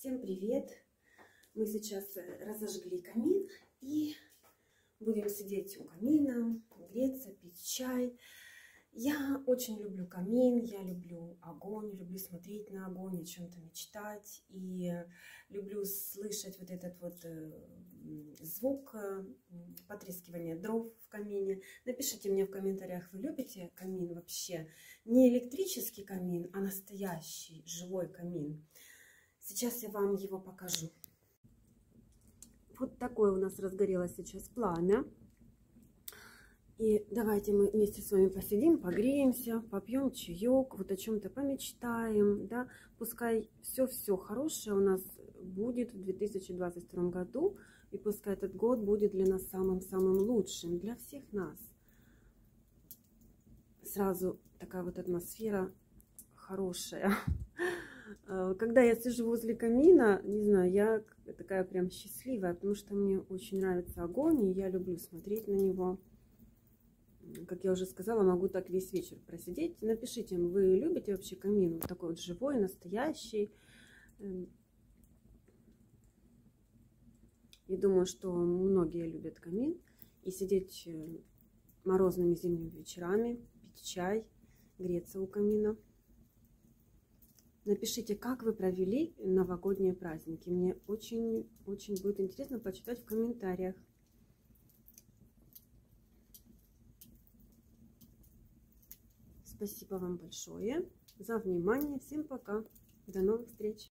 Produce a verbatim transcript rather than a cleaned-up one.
Всем привет! Мы сейчас разожгли камин и будем сидеть у камина, греться, пить чай. Я очень люблю камин, я люблю огонь, люблю смотреть на огонь, о чем-то мечтать. И люблю слышать вот этот вот звук потрескивания дров в камине. Напишите мне в комментариях, вы любите камин вообще? Не электрический камин, а настоящий живой камин. Сейчас я вам его покажу. Вот такое у нас разгорелось сейчас пламя. И давайте мы вместе с вами посидим, погреемся, попьем чаек, вот о чем-то помечтаем, да. Пускай все-все хорошее у нас будет в две тысячи двадцать втором году, и пускай этот год будет для нас самым-самым лучшим, для всех нас. Сразу такая вот атмосфера хорошая. Когда я сижу возле камина, не знаю, я такая прям счастливая, потому что мне очень нравится огонь, и я люблю смотреть на него. Как я уже сказала, могу так весь вечер просидеть. Напишите, вы любите вообще камин? Вот такой вот живой, настоящий. Я думаю, что многие любят камин. И сидеть морозными зимними вечерами, пить чай, греться у камина. Напишите, как вы провели новогодние праздники. Мне очень-очень будет интересно почитать в комментариях. Спасибо вам большое за внимание. Всем пока. До новых встреч.